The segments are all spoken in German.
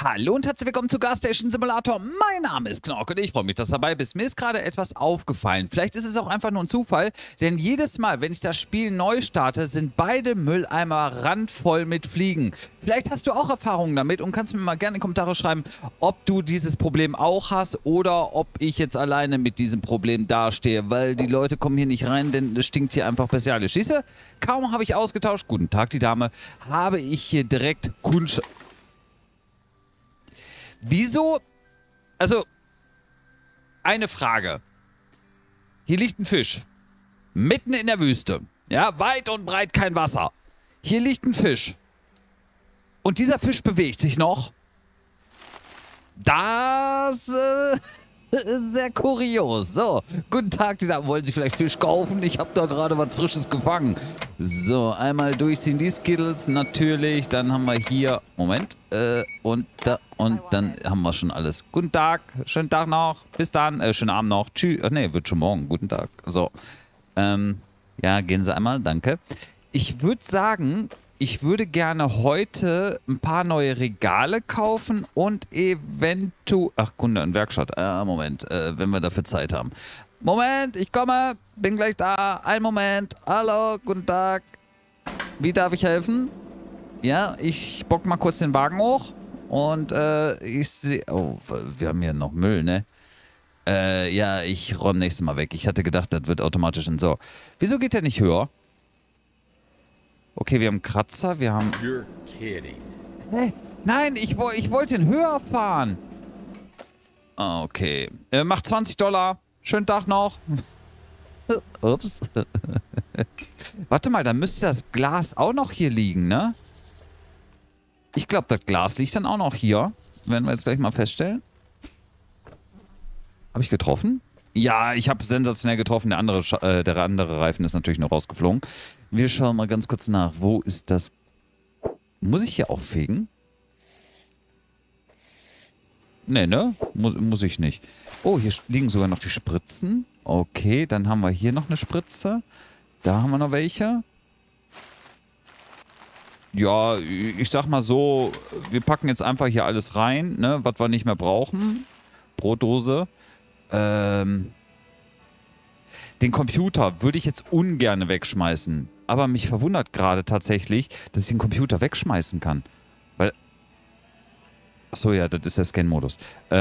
Hallo und herzlich willkommen zu Gasstation Simulator. Mein Name ist Knorke und ich freue mich, dass du dabei bist. Mir ist gerade etwas aufgefallen. Vielleicht ist es auch einfach nur ein Zufall, denn jedes Mal, wenn ich das Spiel neu starte, sind beide Mülleimer randvoll mit Fliegen. Vielleicht hast du auch Erfahrungen damit und kannst mir mal gerne in die Kommentare schreiben, ob du dieses Problem auch hast oder ob ich jetzt alleine mit diesem Problem dastehe, weil die Leute kommen hier nicht rein, denn es stinkt hier einfach bestialisch. Siehst du, kaum habe ich ausgetauscht, guten Tag die Dame, habe ich hier direkt Kundschaft. Wieso? Also, eine Frage. Hier liegt ein Fisch. Mitten in der Wüste. Ja, weit und breit kein Wasser. Hier liegt ein Fisch. Und dieser Fisch bewegt sich noch. Das ist sehr kurios. So, guten Tag, die Damen. Wollen Sie vielleicht Fisch kaufen? Ich habe da gerade was Frisches gefangen. So, einmal durchziehen die Skittles, natürlich. Dann haben wir hier, Moment, und dann haben wir schon alles. Guten Tag, schönen Tag noch. Bis dann, schönen Abend noch. Tschüss. Ach nee, wird schon morgen. Guten Tag. So, ja, gehen Sie einmal, danke. Ich würde sagen, ich würde gerne heute ein paar neue Regale kaufen und eventuell... Ach, Kunde in Werkstatt. Moment, wenn wir dafür Zeit haben. Moment, ich komme. Bin gleich da. Einen Moment. Hallo, guten Tag. Wie darf ich helfen? Ja, ich bock mal kurz den Wagen hoch. Und ich sehe... Oh, wir haben hier noch Müll, ne? Ja, ich räume nächstes Mal weg. Ich hatte gedacht, das wird automatisch entsorgt. Wieso geht der nicht höher? Okay, wir haben Kratzer, wir haben... You're kidding. Hä? Nein, ich wollte ihn höher fahren. Okay. Macht $20. Schönen Tag noch. Ups. Warte mal, dann müsste das Glas auch noch hier liegen, ne? Ich glaube, das Glas liegt dann auch noch hier. Werden wir jetzt gleich mal feststellen. Habe ich getroffen? Ja, ich habe sensationell getroffen. Der andere Reifen ist natürlich noch rausgeflogen. Wir schauen mal ganz kurz nach. Wo ist das? Muss ich hier auch fegen? Nee, ne? Muss ich nicht. Oh, hier liegen sogar noch die Spritzen. Okay, dann haben wir hier noch eine Spritze. Da haben wir noch welche. Ja, ich sag mal so, wir packen jetzt einfach hier alles rein, ne? Was wir nicht mehr brauchen. Brotdose. Den Computer würde ich jetzt ungern wegschmeißen. Aber mich verwundert gerade tatsächlich, dass ich den Computer wegschmeißen kann. Weil... Achso, ja, das ist der Scan-Modus.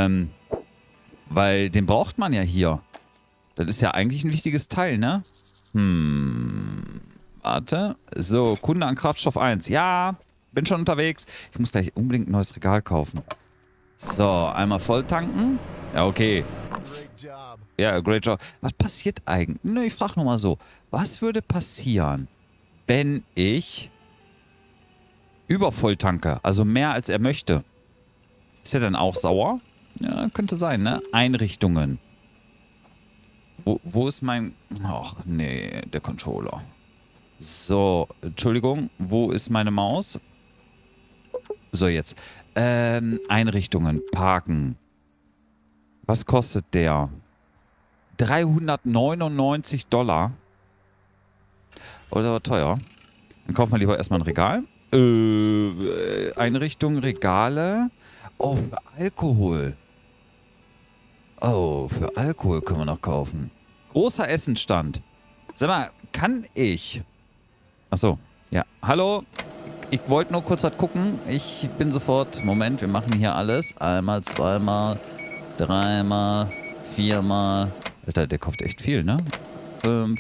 Weil den braucht man ja hier. Das ist ja eigentlich ein wichtiges Teil, ne? Warte. So, Kunde an Kraftstoff 1. Ja, bin schon unterwegs. Ich muss gleich unbedingt ein neues Regal kaufen. So, einmal voll tanken. Ja, okay. Ja, great job. Was passiert eigentlich? Ne, ich frage nur mal so. Was würde passieren, wenn ich übervoll tanke? Also mehr als er möchte. Ist er dann auch sauer? Ja, könnte sein, ne? Einrichtungen. Wo ist mein... Ach, nee, der Controller. So, Entschuldigung. Wo ist meine Maus? So, jetzt. Einrichtungen. Parken. Was kostet der? $399. Oder teuer? Dann kaufen wir lieber erstmal ein Regal. Einrichtung, Regale. Oh, für Alkohol. Oh, für Alkohol können wir noch kaufen. Großer Essenstand. Sag mal, kann ich... Achso, ja. Hallo? Ich wollte nur kurz was gucken. Ich bin sofort... Moment, wir machen hier alles. Einmal, zweimal, dreimal, viermal... Alter, der kauft echt viel, ne? 5.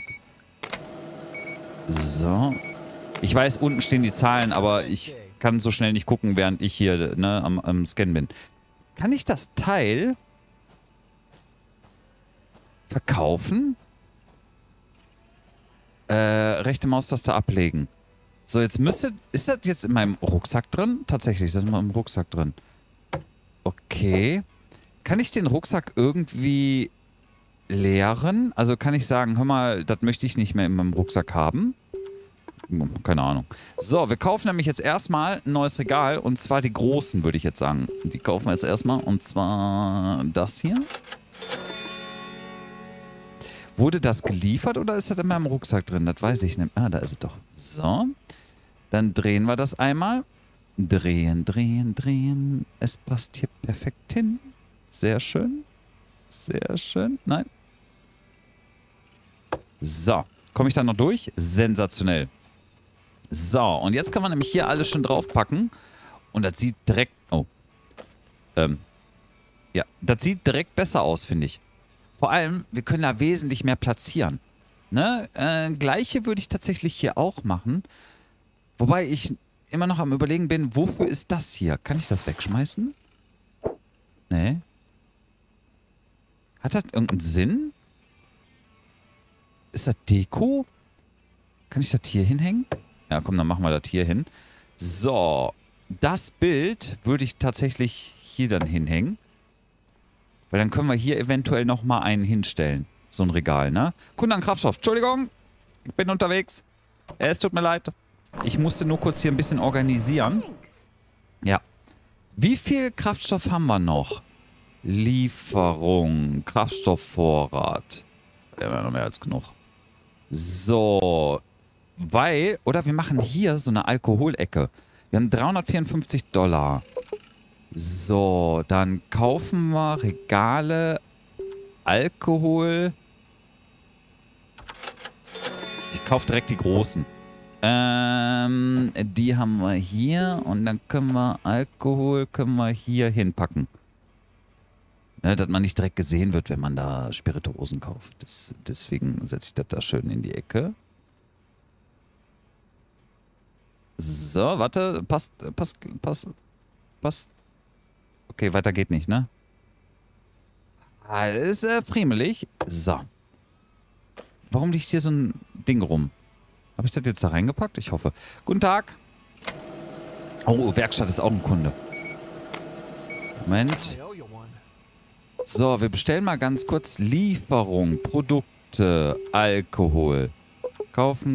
So. Ich weiß, unten stehen die Zahlen, aber ich kann so schnell nicht gucken, während ich hier, ne, am Scannen bin. Kann ich das Teil verkaufen? Rechte Maustaste ablegen. So, jetzt müsste... Ist das jetzt in meinem Rucksack drin? Tatsächlich, das ist in meinem Rucksack drin. Okay. Kann ich den Rucksack irgendwie leeren? Also kann ich sagen, hör mal, das möchte ich nicht mehr in meinem Rucksack haben? Keine Ahnung. So, wir kaufen nämlich jetzt erstmal ein neues Regal. Und zwar die großen, würde ich jetzt sagen. Die kaufen wir jetzt erstmal. Und zwar das hier. Wurde das geliefert oder ist das in meinem Rucksack drin? Das weiß ich nicht. Ah, da ist es doch. So. Dann drehen wir das einmal. Drehen, drehen, drehen. Es passt hier perfekt hin. Sehr schön. Sehr schön. Nein. So. Komme ich da noch durch? Sensationell. So. Und jetzt können wir nämlich hier alles schon draufpacken. Und das sieht direkt... Oh. Ja. Das sieht direkt besser aus, finde ich. Vor allem, wir können da wesentlich mehr platzieren. Ne? Gleiche würde ich tatsächlich hier auch machen. Wobei ich immer noch am Überlegen bin, wofür ist das hier? Kann ich das wegschmeißen? Nee. Hat das irgendeinen Sinn? Ist das Deko? Kann ich das hier hinhängen? Ja, komm, dann machen wir das hier hin. So. Das Bild würde ich tatsächlich hier dann hinhängen. Weil dann können wir hier eventuell nochmal einen hinstellen. So ein Regal, ne? Kunde an Kraftstoff. Entschuldigung, ich bin unterwegs. Es tut mir leid. Ich musste nur kurz hier ein bisschen organisieren. Ja. Wie viel Kraftstoff haben wir noch? Lieferung, Kraftstoffvorrat. Wir haben ja noch mehr als genug. So. Weil, oder wir machen hier so eine Alkoholecke. Wir haben $354. So, dann kaufen wir Regale, Alkohol. Ich kaufe direkt die großen. Die haben wir hier und dann können wir Alkohol hier hinpacken. Ne, dass man nicht direkt gesehen wird, wenn man da Spirituosen kauft. Deswegen setze ich das da schön in die Ecke. So, warte. Passt. Okay, weiter geht nicht, ne? Alles friemelig. So. Warum liegt hier so ein Ding rum? Habe ich das jetzt da reingepackt? Ich hoffe. Guten Tag. Oh, Werkstatt ist auch ein Kunde. Moment. So, wir bestellen mal ganz kurz Lieferung, Produkte, Alkohol. Kaufen.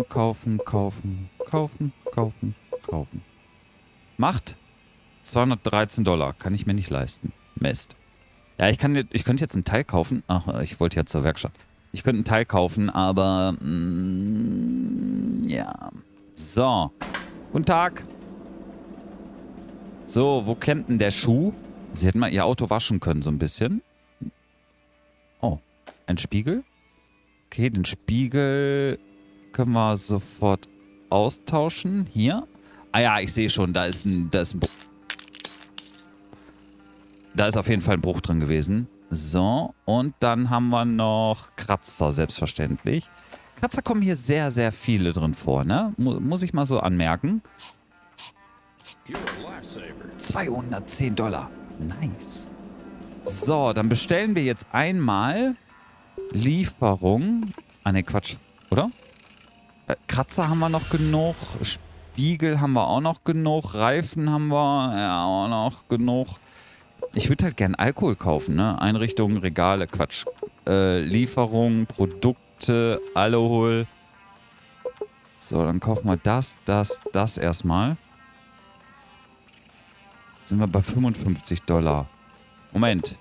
Macht $213. Kann ich mir nicht leisten. Mist. Ja, ich könnte jetzt einen Teil kaufen. Ach, ich wollte ja zur Werkstatt. Ich könnte einen Teil kaufen, aber... ja. So. Guten Tag. So, wo klemmt denn der Schuh? Sie hätten mal ihr Auto waschen können, so ein bisschen. Oh, ein Spiegel? Okay, den Spiegel können wir sofort austauschen. Hier. Ah ja, ich sehe schon, da ist ein Bruch. Da ist auf jeden Fall ein Bruch drin gewesen. So, und dann haben wir noch Kratzer, selbstverständlich. Kratzer kommen hier sehr, sehr viele drin vor, ne? Muss ich mal so anmerken. $210. Nice. So, dann bestellen wir jetzt einmal Lieferung. Ah, ne, Quatsch. Oder? Kratzer haben wir noch genug. Spiegel haben wir auch noch genug. Reifen haben wir ja auch noch genug. Ich würde halt gern Alkohol kaufen, ne? Einrichtungen, Regale, Quatsch. Lieferung, Produkte, Alkohol. So, dann kaufen wir das erstmal. Sind wir bei $55. Moment.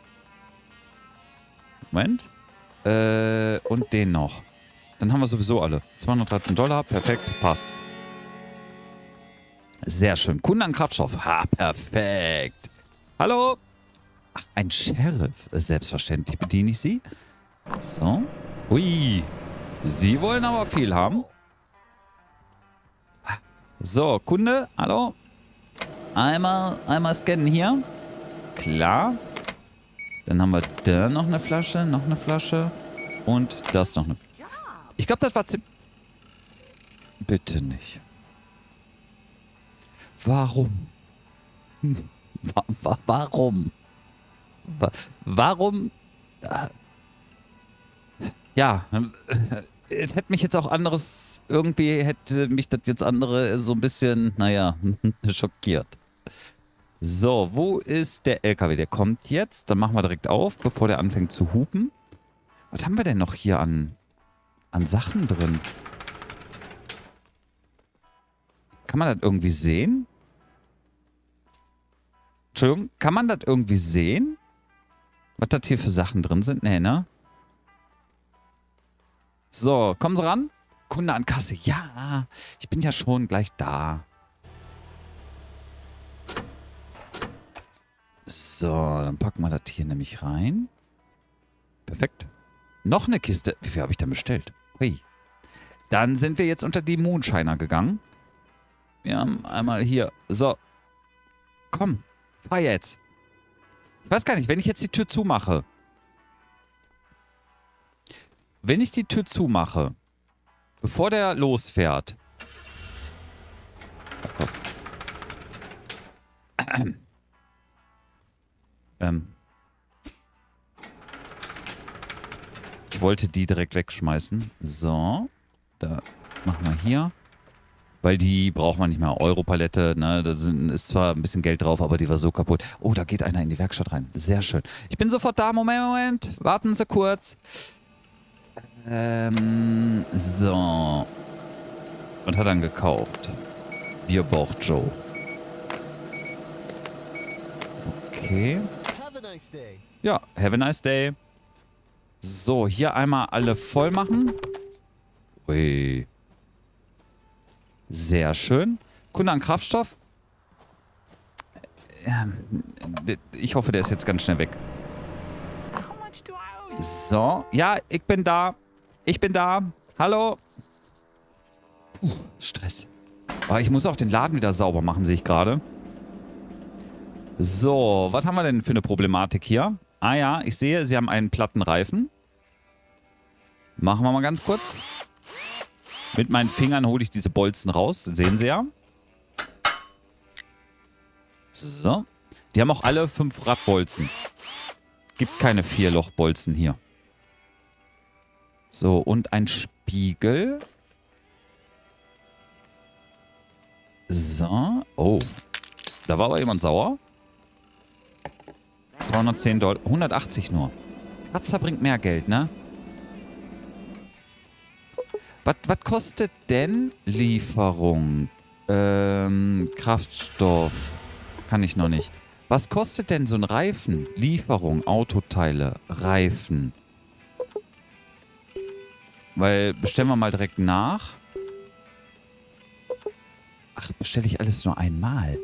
Und den noch. Dann haben wir sowieso alle. $213, perfekt, passt. Sehr schön. Kunde an Kraftstoff. Ha, perfekt. Hallo? Ach, ein Sheriff. Selbstverständlich bediene ich Sie. So. Ui. Sie wollen aber viel haben. So, Kunde. Hallo? Einmal scannen hier. Klar. Dann haben wir da noch eine Flasche, und das noch eine. Ich glaube, das war ziemlich... Bitte nicht. Warum? Warum? Warum? Ja, es hätte mich jetzt auch anderes... Irgendwie hätte mich das jetzt andere so ein bisschen, naja, schockiert. So, wo ist der LKW? Der kommt jetzt. Dann machen wir direkt auf, bevor der anfängt zu hupen. Was haben wir denn noch hier an Sachen drin? Kann man das irgendwie sehen? Entschuldigung, kann man das irgendwie sehen? Was das hier für Sachen drin sind? Nee, ne? So, kommen Sie ran. Kunde an Kasse. Ja, ich bin ja schon gleich da. So, dann packen wir das hier nämlich rein. Perfekt. Noch eine Kiste. Wie viel habe ich denn bestellt? Hui. Dann sind wir jetzt unter die Moonshiner gegangen. Wir haben einmal hier. So. Komm, fahr jetzt. Ich weiß gar nicht, wenn ich jetzt die Tür zumache. Wenn ich die Tür zumache, bevor der losfährt. Ach Gott. Ich wollte die direkt wegschmeißen. So. Da machen wir hier. Weil die braucht man nicht mehr. Europalette, ne? Da ist zwar ein bisschen Geld drauf, aber die war so kaputt. Oh, da geht einer in die Werkstatt rein. Sehr schön. Ich bin sofort da. Moment. Warten Sie kurz. So. Was hat er dann gekauft? Bierbauch Joe. Okay. Ja, have a nice day. So, hier einmal alle voll machen. Ui. Sehr schön. Kunde an Kraftstoff. Ich hoffe, der ist jetzt ganz schnell weg. So. Ja, ich bin da. Ich bin da. Hallo. Stress. Aber ich muss auch den Laden wieder sauber machen, sehe ich gerade. So, was haben wir denn für eine Problematik hier? Ah ja, ich sehe, sie haben einen platten Reifen. Machen wir mal ganz kurz. Mit meinen Fingern hole ich diese Bolzen raus. Sehen Sie ja. So. Die haben auch alle 5 Radbolzen. Gibt keine 4-Loch-Bolzen hier. So, und ein Spiegel. So. Oh. Da war aber jemand sauer. 210 $. 180 nur. Kratzer bringt mehr Geld, ne? Was kostet denn Lieferung? Kraftstoff. Kann ich noch nicht. Was kostet denn so ein Reifen? Lieferung, Autoteile, Reifen. Weil, bestellen wir mal direkt nach. Ach, bestelle ich alles nur einmal?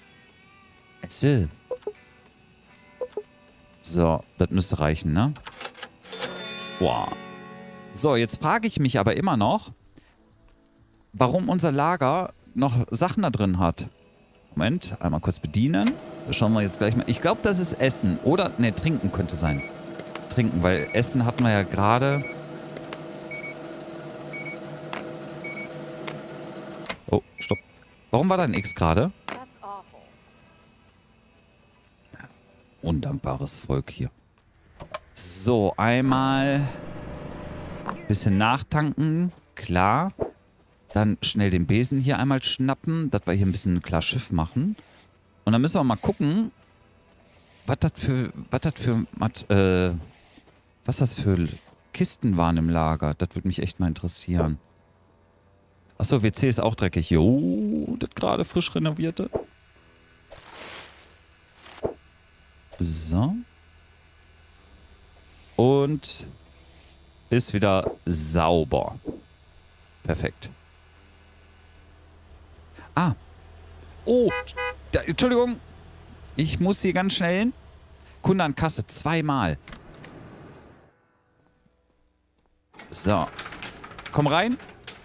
So, das müsste reichen, ne? Boah. So, jetzt frage ich mich aber immer noch, warum unser Lager noch Sachen da drin hat. Moment, einmal kurz bedienen. Das schauen wir jetzt gleich mal. Ich glaube, das ist Essen. Oder, ne, Trinken könnte sein. Trinken, weil Essen hatten wir ja gerade. Oh, stopp. Warum war da ein X gerade? Undankbares Volk hier. So, einmal bisschen nachtanken. Klar. Dann schnell den Besen hier einmal schnappen, dass wir hier ein bisschen klar Schiff machen. Und dann müssen wir mal gucken, was das für Kisten waren im Lager. Das würde mich echt mal interessieren. Achso, WC ist auch dreckig. Jo, das gerade frisch renovierte. So. Und ist wieder sauber. Perfekt. Ah. Oh. Da, Entschuldigung. Ich muss hier ganz schnell hin. Kunde an Kasse. 2-mal. So. Komm rein.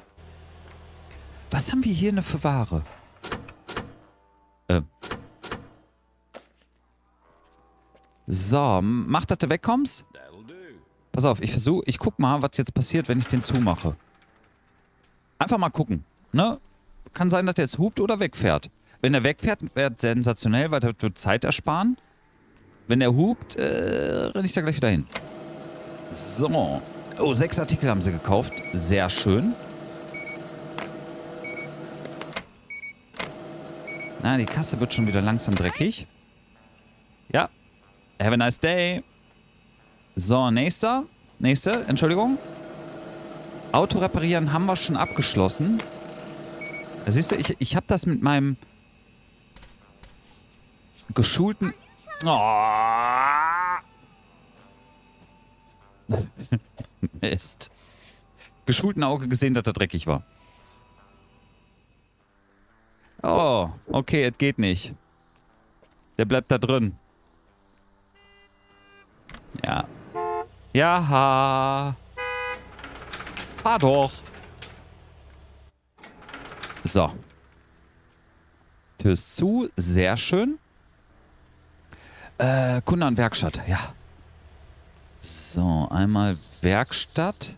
Was haben wir hier denn für Ware? So. Mach, dass du wegkommst. Pass auf, ich guck mal, was jetzt passiert, wenn ich den zumache. Einfach mal gucken, ne? Kann sein, dass der jetzt hupt oder wegfährt. Wenn er wegfährt, wäre es sensationell, weil das wird Zeit ersparen. Wenn er hupt, renne ich da gleich wieder hin. So. Oh, 6 Artikel haben sie gekauft. Sehr schön. Na, die Kasse wird schon wieder langsam dreckig. Ja. Have a nice day. So, nächste, Entschuldigung. Auto reparieren haben wir schon abgeschlossen. Da siehst du, ich habe das mit meinem geschulten... Oh. Mist. Geschulten Auge gesehen, dass er dreckig war. Oh, okay, es geht nicht. Der bleibt da drin. Ja. Ja. Fahr doch. So. Tür ist zu. Sehr schön. Kunde an Werkstatt. Ja. So, einmal Werkstatt.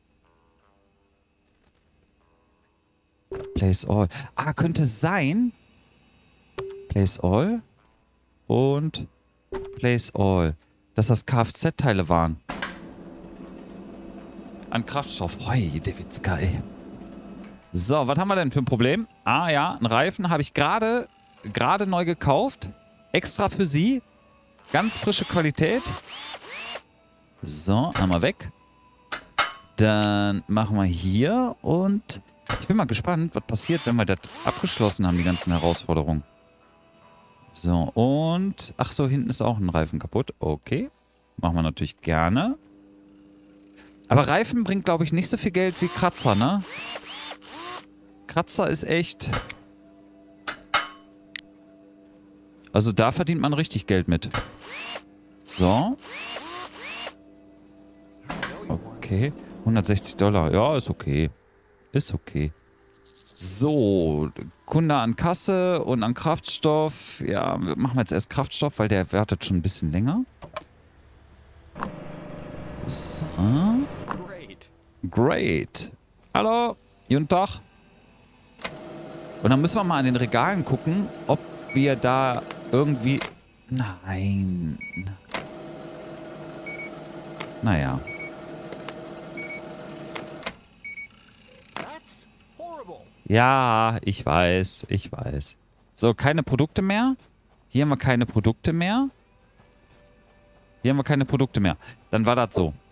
Place all. Ah, könnte sein. Place all. Und Place all. Dass das Kfz-Teile waren. An Kraftstoff. Hoi, der Witzka, ey. So, was haben wir denn für ein Problem? Ah ja, einen Reifen habe ich gerade neu gekauft. Extra für Sie. Ganz frische Qualität. So, einmal weg. Dann machen wir hier und ich bin mal gespannt, was passiert, wenn wir das abgeschlossen haben, die ganzen Herausforderungen. So, und ach so, hinten ist auch ein Reifen kaputt. Okay, machen wir natürlich gerne. Aber Reifen bringt, glaube ich, nicht so viel Geld wie Kratzer, ne? Kratzer ist echt... Also da verdient man richtig Geld mit. So. Okay. $160. Ja, ist okay. Ist okay. So. Kunde an Kasse und an Kraftstoff. Ja, machen wir jetzt erst Kraftstoff, weil der wartet schon ein bisschen länger. So. Great. Hallo. Guten Tag. Und dann müssen wir mal an den Regalen gucken, ob wir da irgendwie... Nein. Naja. Ja, ich weiß, ich weiß. So, keine Produkte mehr. Hier haben wir keine Produkte mehr. Hier haben wir keine Produkte mehr. Dann war das so.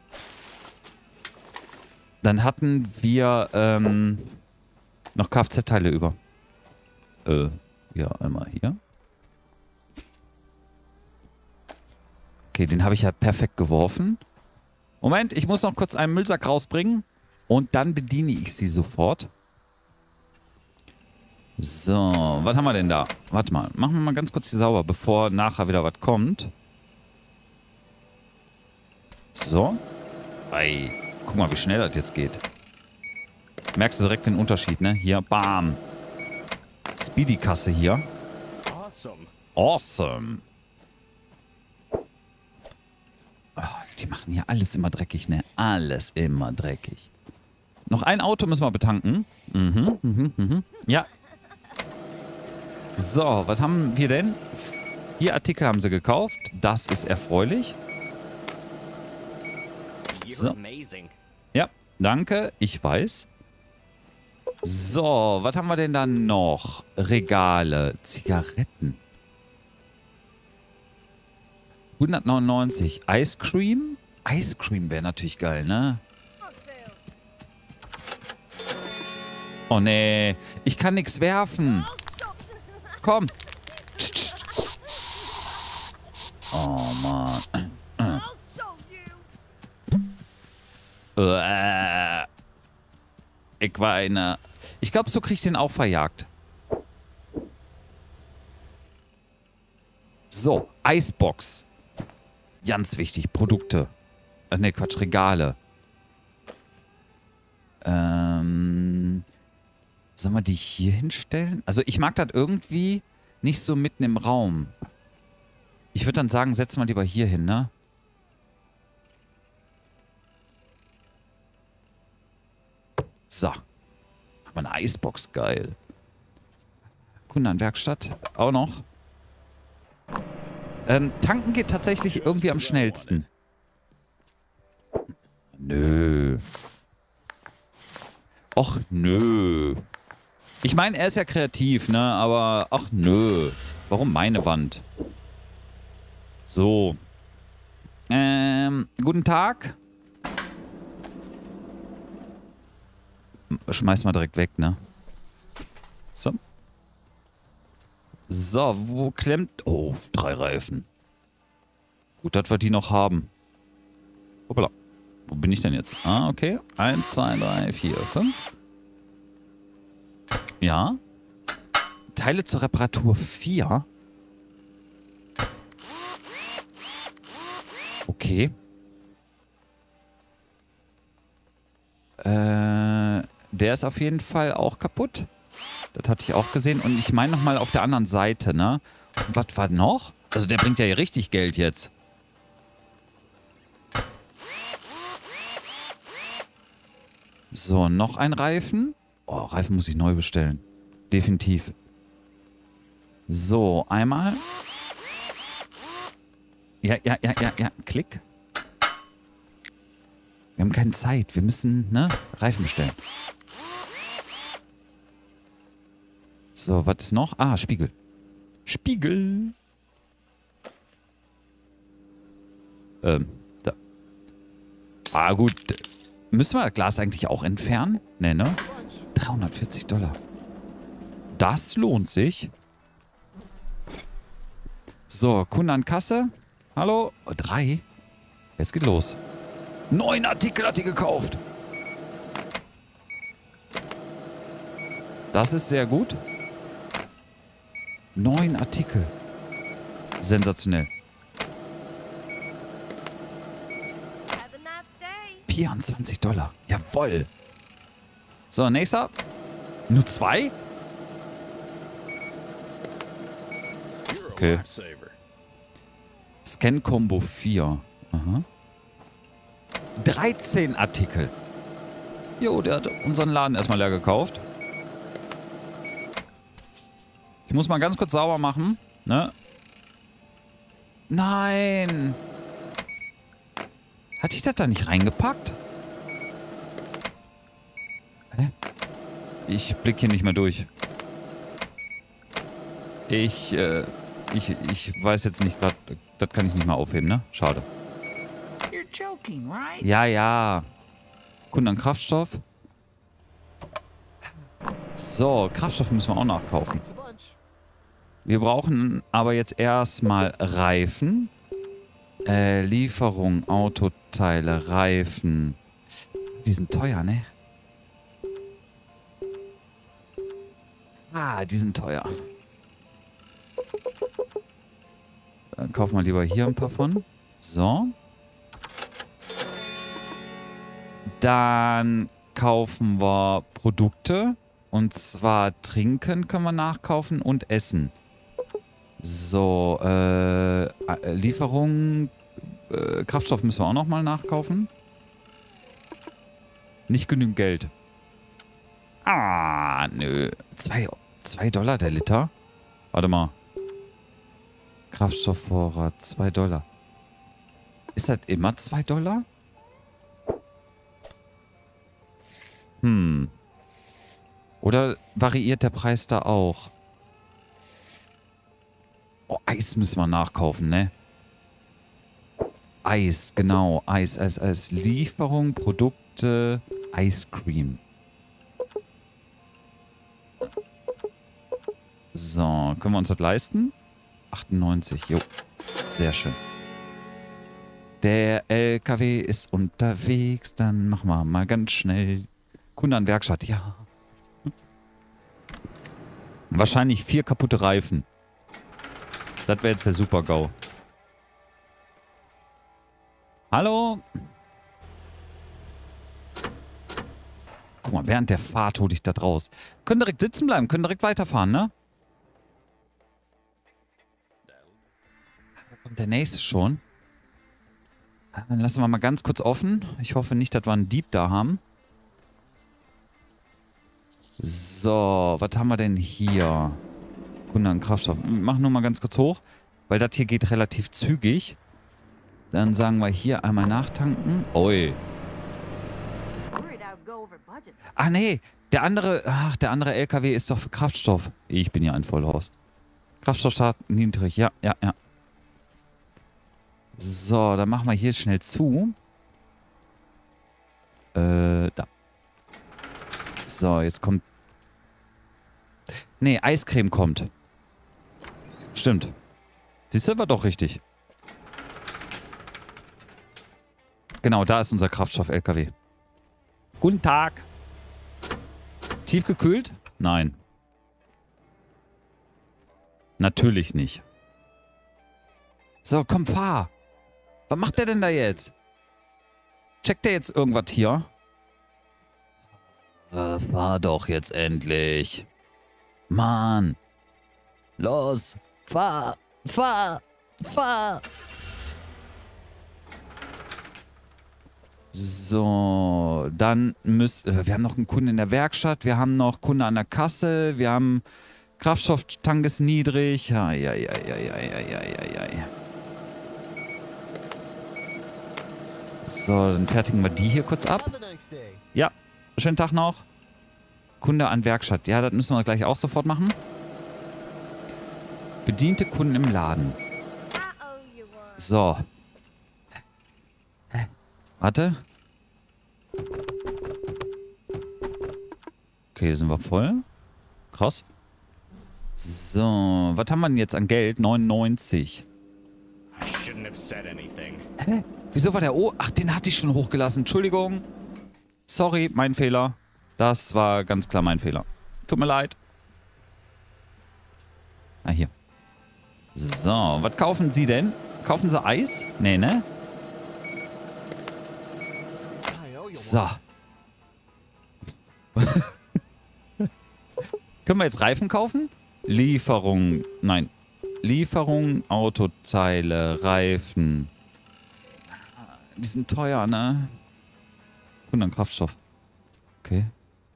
Dann hatten wir noch Kfz-Teile über. Ja, einmal hier. Okay, den habe ich ja perfekt geworfen. Moment, ich muss noch kurz einen Müllsack rausbringen. Und dann bediene ich sie sofort. So, was haben wir denn da? Warte mal, machen wir mal ganz kurz die sauber, bevor nachher wieder was kommt. So. Ei, guck mal, wie schnell das jetzt geht. Merkst du direkt den Unterschied, ne? Hier, bam. Speedy-Kasse hier. Awesome. Awesome. Oh, die machen hier alles immer dreckig, ne? Alles immer dreckig. Noch ein Auto müssen wir betanken. Ja. So, was haben wir denn? 4 Artikel haben sie gekauft. Das ist erfreulich. So. Ja, danke. Ich weiß. So, was haben wir denn da noch? Regale. Zigaretten. 199. Ice Cream? Ice Cream wäre natürlich geil, ne? Oh nee, ich kann nichts werfen. Komm. Oh Mann. Ich war einer. Ich glaube, so krieg ich den auch verjagt. So, Eisbox. Ganz wichtig, Produkte. Ne, Quatsch, Regale. Sollen wir die hier hinstellen? Also ich mag das irgendwie nicht so mitten im Raum. Ich würde dann sagen, setzen wir lieber hier hin, ne? So. Haben wir eine Eisbox, geil. Kunde an Werkstatt, auch noch. Tanken geht tatsächlich irgendwie am schnellsten. Nö. Och, nö. Ich meine, er ist ja kreativ, ne? Aber, ach, nö. Warum meine Wand? So. Guten Tag. Schmeiß mal direkt weg, ne? So. So, wo klemmt... Oh, 3 Reifen. Gut, dass wir die noch haben. Hoppala. Wo bin ich denn jetzt? Ah, okay. 1, 2, 3, 4, 5. Ja. Teile zur Reparatur 4. Okay. Der ist auf jeden Fall auch kaputt. Das hatte ich auch gesehen. Und ich meine nochmal auf der anderen Seite, ne? Und was war noch? Also der bringt ja hier richtig Geld jetzt. So, noch ein Reifen. Oh, Reifen muss ich neu bestellen. Definitiv. So, einmal. Ja. Klick. Wir haben keine Zeit. Wir müssen, ne? Reifen bestellen. So, was ist noch? Ah, Spiegel. Spiegel. Da. Ah, gut. Müssen wir das Glas eigentlich auch entfernen? Ne? $340. Das lohnt sich. So, Kunde an Kasse. Hallo? Oh, 3. Es geht los. 9 Artikel hat die gekauft. Das ist sehr gut. 9 Artikel. Sensationell. 24 $. Jawoll. So, nächster. Nur 2? Okay. Scan-Combo 4. Aha. 13 Artikel. Jo, der hat unseren Laden erstmal leer gekauft. Ich muss mal ganz kurz sauber machen. Ne? Nein. Hatte ich das da nicht reingepackt? Hä? Ich blicke hier nicht mehr durch. Ich weiß jetzt nicht gerade. Das kann ich nicht mal aufheben, ne? Schade. Joking, right? Ja. Kunden an Kraftstoff. So, Kraftstoff müssen wir auch nachkaufen. Wir brauchen aber jetzt erstmal Reifen. Lieferung, Autoteile, Reifen. Die sind teuer, ne? Ah, die sind teuer. Dann kaufen wir lieber hier ein paar von. So. Dann kaufen wir Produkte. Und zwar Trinken können wir nachkaufen und Essen. So, Lieferung, Kraftstoff müssen wir auch nochmal nachkaufen. Nicht genügend Geld. Ah, nö. $2 der Liter? Warte mal. Kraftstoffvorrat, $2. Ist das immer $2? Oder variiert der Preis da auch? Oh, Eis müssen wir nachkaufen, ne? Eis, genau. Eis. Lieferung, Produkte, Ice Cream. So, können wir uns das leisten? 98, jo. Sehr schön. Der LKW ist unterwegs. Dann machen wir mal ganz schnell. Kunde an Werkstatt, ja. Wahrscheinlich 4 kaputte Reifen. Das wäre jetzt der Super-GAU. Hallo? Guck mal, während der Fahrt hole ich das raus. Können direkt sitzen bleiben, können direkt weiterfahren, ne? Da kommt der nächste schon. Dann lassen wir mal ganz kurz offen. Ich hoffe nicht, dass wir einen Dieb da haben. So, was haben wir denn hier? Kunde an Kraftstoff. Mach nur mal ganz kurz hoch, weil das hier geht relativ zügig. Dann sagen wir hier einmal nachtanken. Oi. Ah, nee. Der andere LKW ist doch für Kraftstoff. Ich bin ja ein Vollhorst. Kraftstoffstart niedrig. Ja. So, dann machen wir hier schnell zu. Da. So, jetzt kommt... Nee, Eiscreme kommt. Stimmt. Siehst du, war doch richtig. Genau, da ist unser Kraftstoff-LKW. Guten Tag. Tiefgekühlt? Nein. Natürlich nicht. So, komm, fahr. Was macht der denn da jetzt? Checkt der jetzt irgendwas hier? Fahr doch jetzt endlich. Mann. Los. Fahr. Fahr. Fahr. So, dann wir haben noch einen Kunden in der Werkstatt, wir haben noch Kunde an der Kasse, wir haben Kraftstofftank ist niedrig. Ai. So, dann fertigen wir die hier kurz ab. Ja, schönen Tag noch. Kunde an Werkstatt. Ja, das müssen wir gleich auch sofort machen. Bediente Kunden im Laden. So. Warte. Okay, sind wir voll. Krass. So, was haben wir denn jetzt an Geld? 99. Hä? Wieso war der Ach, den hatte ich schon hochgelassen. Entschuldigung. Sorry, mein Fehler. Das war ganz klar mein Fehler. Tut mir leid. Ah, hier. So, was kaufen Sie denn? Kaufen Sie Eis? Nee, ne? So. Können wir jetzt Reifen kaufen? Lieferung. Nein. Lieferung, Autoteile, Reifen. Die sind teuer, ne? Und dann Kraftstoff. Okay.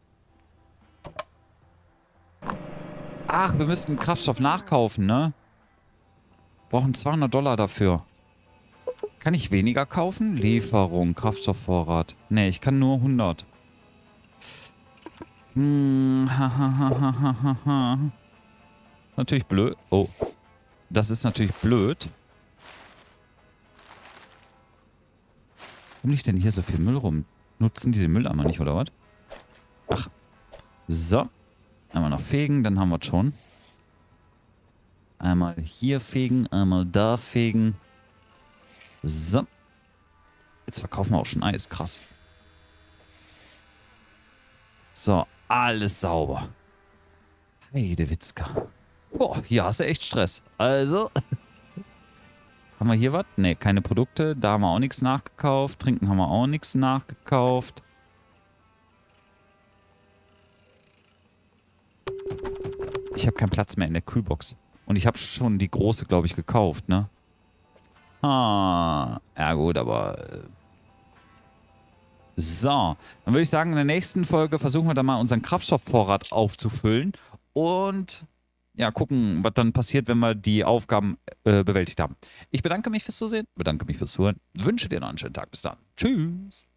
Ach, wir müssten Kraftstoff nachkaufen, ne? Brauchen $200 dafür. Kann ich weniger kaufen? Lieferung, Kraftstoffvorrat. Ne, ich kann nur 100. Natürlich blöd. Oh. Das ist natürlich blöd. Warum liegt denn hier so viel Müll rum? Nutzen die den Mülleimer nicht, oder was? Ach. So. Einmal noch fegen, dann haben wir es schon. Einmal hier fegen, einmal da fegen. So. Jetzt verkaufen wir auch schon Eis. Krass. So, alles sauber. Heidewitzka. Boah, hier hast du echt Stress. Also. Haben wir hier was? Ne, keine Produkte. Da haben wir auch nichts nachgekauft. Trinken haben wir auch nichts nachgekauft. Ich habe keinen Platz mehr in der Kühlbox. Und ich habe schon die große, glaube ich, gekauft, ne? Ah, ja gut, aber... So, dann würde ich sagen, in der nächsten Folge versuchen wir dann mal unseren Kraftstoffvorrat aufzufüllen und ja, gucken, was dann passiert, wenn wir die Aufgaben bewältigt haben. Ich bedanke mich fürs Zusehen, bedanke mich fürs Zuhören, wünsche dir noch einen schönen Tag. Bis dann. Tschüss.